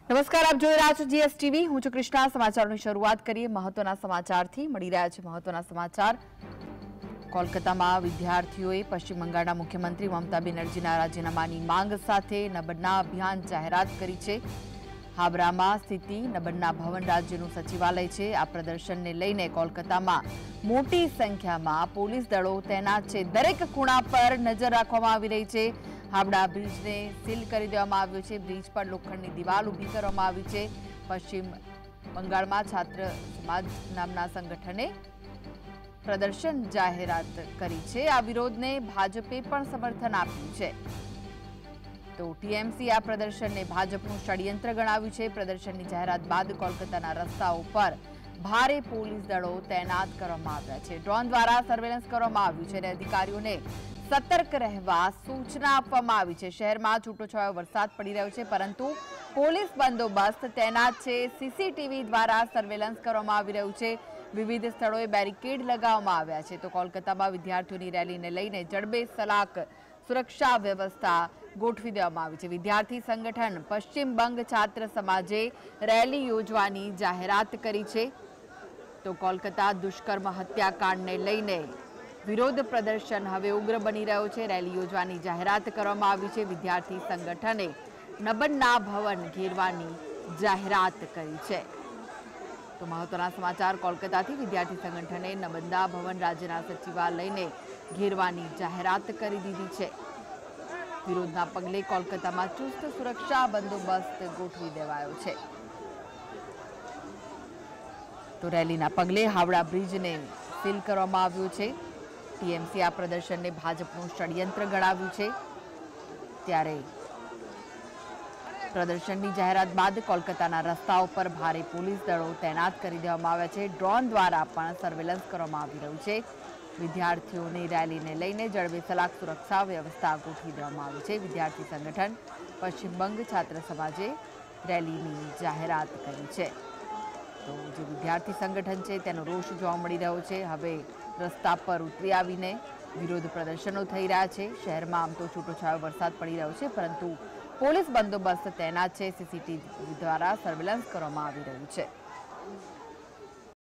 નમસ્કાર, આપ જોઈ રહ્યા છો જીએસટીવી। હું છું કૃષ્ણા। સમાચારોની શરૂઆત કરીએ મહત્વના સમાચારથી। મળી રહ્યા છે મહત્વના સમાચાર। કોલકાતામાં વિદ્યાર્થીઓએ પશ્ચિમ બંગાળના મુખ્યમંત્રી મમતા બેનર્જીના રાજીનામાની માંગ સાથે નબળના અભિયાન જાહેરાત કરી છે। હાવરામાં સ્થિતિ નબળના ભવન રાજ્યનું સચિવાલય છે। આ પ્રદર્શનને લઈને કોલકાતામાં મોટી સંખ્યામાં પોલીસ દળો તૈનાત છે। દરેક ખૂણા પર નજર રાખવામાં આવી રહી છે। હાવડા બ્રિજને સીલ કરી દેવામાં આવ્યો છે। બ્રિજ પર લોખંડની દિવાલ ઊભી કરવામાં આવી છે। પશ્ચિમ બંગાળમાં છાત્ર સમાજ નામના સંગઠને પ્રદર્શન જાહેરાત કરી છે। આ વિરોધને ભાજપે પણ સમર્થન આપ્યું છે। તો ટીએમસી આ પ્રદર્શનને ભાજપનું ષડયંત્ર ગણાવ્યું છે। પ્રદર્શનની જાહેરાત બાદ કોલકાતાના રસ્તાઓ પર ભારે પોલીસ દળો તૈનાત કરવામાં આવ્યા છે। ડ્રોન દ્વારા સર્વેલન્સ કરવામાં આવ્યું છે અને અધિકારીઓને સતર્ક રહેવા સૂચના આપવામાં આવી છે। શહેરમાં છૂટોછવાયો વરસાદ પડી રહ્યો છે, પરંતુ પોલીસ બંદોબસ્ત તૈનાત છે। સીસીટીવી દ્વારા સર્વેલન્સ કરવામાં આવી રહ્યું છે। વિવિધ સ્થળોએ બેરિકેડ લગાવવામાં આવ્યા છે। તો કોલકાતામાં વિદ્યાર્થીઓની રેલીને લઈને જડબે સલાક સુરક્ષા વ્યવસ્થા ગોઠવી દેવામાં આવી છે। વિદ્યાર્થી સંગઠન પશ્ચિમ બંગ છાત્ર સમાજે રેલી યોજવાની જાહેરાત કરી છે। તો કોલકાતા દુષ્કર્મ હત્યાકાંડને લઈને વિરોધ પ્રદર્શન હવે ઉગ્ર બની રહ્યો છે। રેલી યોજવાની જાહેરાત કરવામાં આવી છે। વિદ્યાર્થી સંગઠને નબળના ભવન ઘેરવાની જાહેરાત કરી છે। તો મહત્વના સમાચાર કોલકાતાથી। વિદ્યાર્થી સંગઠને નબળના ભવન રાજ્યના સચિવાલયને ઘેરવાની જાહેરાત કરી દીધી છે। વિરોધના પગલે કોલકાતામાં ચુસ્ત સુરક્ષા બંદોબસ્ત ગોઠવી દેવાયો છે। તો રેલીના પગલે હાવડા બ્રિજને સીલ કરવામાં આવ્યો છે। ટીએમસી આ પ્રદર્શનને ભાજપનું ષડયંત્ર ગણાવ્યું છે। ત્યારે પ્રદર્શનની જાહેરાત બાદ કોલકાતાના રસ્તાઓ પર ભારે પોલીસ દળો તૈનાત કરી દેવામાં આવ્યા છે। ડ્રોન દ્વારા પણ સર્વેલન્સ કરવામાં આવી રહ્યું છે। વિદ્યાર્થીઓની રેલીને લઈને જડબેસલાક સુરક્ષા વ્યવસ્થા ગોઠવી દેવામાં આવી છે। વિદ્યાર્થી સંગઠન પશ્ચિમ બંગ છાત્ર સમાજે રેલીની જાહેરાત કરી છે। તો જે વિદ્યાર્થી સંગઠન છે તેનો રોષ જોવા મળી રહ્યો છે। હવે રસ્તા પર ઉતરી આવીને વિરોધ પ્રદર્શનો થઈ રહ્યા છે। શહેરમાં આમ તો છૂટોછવાયો વરસાદ પડી રહ્યો છે, પરંતુ પોલીસ બંદોબસ્ત તૈનાત છે। સીસીટીવી દ્વારા સર્વેલન્સ કરવામાં આવી રહ્યું છે।